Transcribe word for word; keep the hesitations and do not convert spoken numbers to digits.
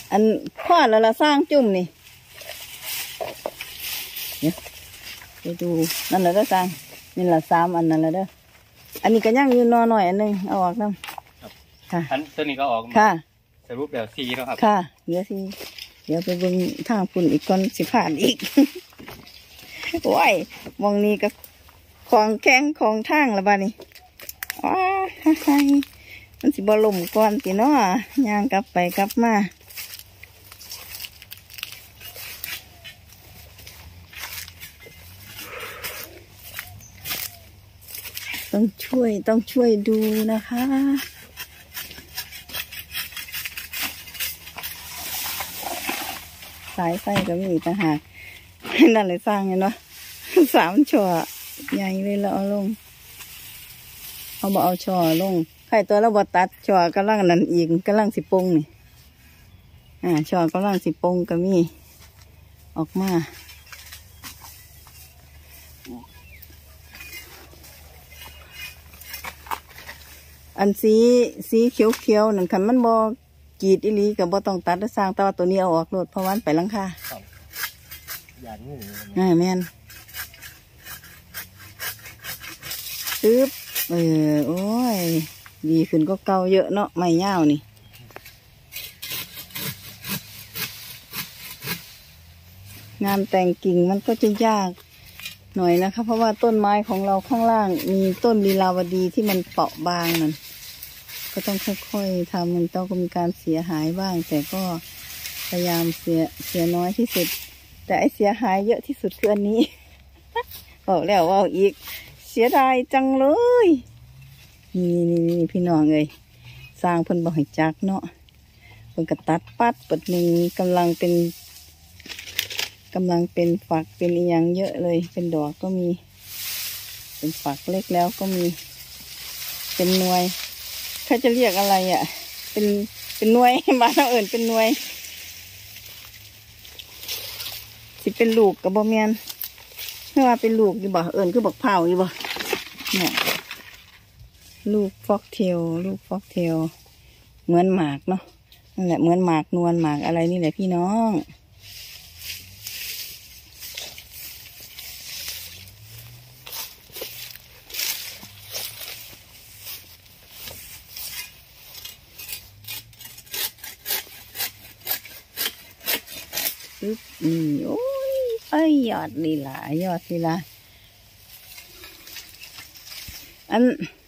อันข้อแล้วเราสร้างจุ่มนี่เนี่ยไปดูนั่นแหละเด้อสร้างนี่แหละสามอันนั่นแหละเด้ออันนี้ก็ย่างอยู่นอหน่อยอันนึงเอาออกน้ำค่ะอันตัวนี้ก็ออกค่ะสรุปแล้วสี่แล้วครับค่ะเดี๋ยวสิเดี๋ยวไปเบิ่งทางฝุ่นอีกก่อนสิผ่านอีกโอ้ยมองนี้ก็ของแข็งของทางละบ้านี่ว้ามันสิบอลมก่อนสิเนาะย่างกลับไปกลับมาต้องช่วยต้องช่วยดูนะคะสายไฟก็มีต่างหากนั่นเลยสร้างเนาะสามช่อใหญ่เลยแล้วเอาลงเอาบ่เอาช่อลงใครตัวเราบ่ตัดช่อกำลังนั่นอีกกำลังสิปงนี่อ่าช่อกำลังสิปงก็มีออกมาอันสีสีเขียวเขียวนั่นคันมันบ่กีดอีหลีกับบ่ต้องตัดแล้วสร้างแต่ว่าตัวนี้เอาออกโลดเพราะวันไปหลังคาอย่างนี้อ่าแม่นตึ๊บเออโอ้ยดีขึ้นก็เก่าเยอะเนาะไม่ยาวนี่งานแต่งกิ่งมันก็จะยากหน่อยนะคะเพราะว่าต้นไม้ของเราข้างล่างมีต้นลีลาวดีที่มันเปราะบางนั่นก็ต้องค่อยๆทำมันต้องมีการเสียหายบ้างแต่ก็พยายามเสียเสียน้อยที่สุดแต่ไอเสียหายเยอะที่สุดคืออันนี้บอกแล้วว่าอีกเสียดายจังเลยนี่นี่นี่พี่น้องเลยสร้างเพิ่นบอกให้จักเนาะเพิ่นก็ตัดปัดปัดหนึ่งกำลังเป็นกำลังเป็นฝักเป็นอีหยังเยอะเลยเป็นดอกก็มีเป็นฝักเล็กแล้วก็มีเป็นหน่วยเขาจะเรียกอะไรอ่ะเป็นเป็นหน่วยบ้านเราเอิ่นเป็นหน่วยสิเป็นลูกกับบ่แม่นไม่ว่าเป็นลูกอยู่บ่เอิ่นคือบักเผาอยู่บ่เนี่ยลูกฟอกเทลลูกฟอกเทลเหมือนหมากเนาะนั่นแหละเหมือนหมากนวลหมากอะไรนี่แหละพี่น้องนี่โอ้ยไอ้ยอดนี่ล่ะยอดนี่ล่ะอัน